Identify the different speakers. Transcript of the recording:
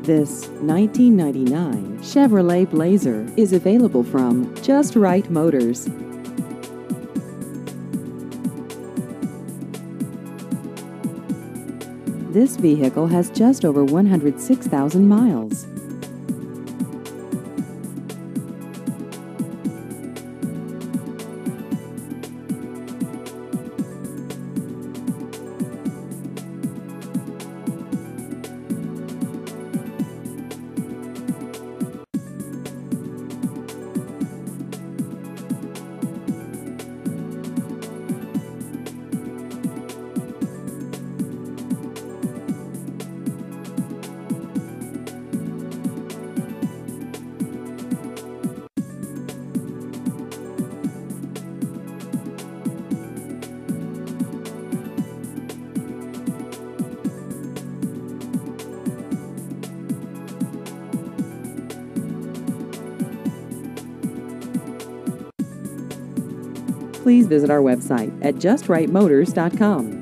Speaker 1: This 1999 Chevrolet Blazer is available from Just Right Motors. This vehicle has just over 106,000 miles. Please visit our website at justrightmotors.com.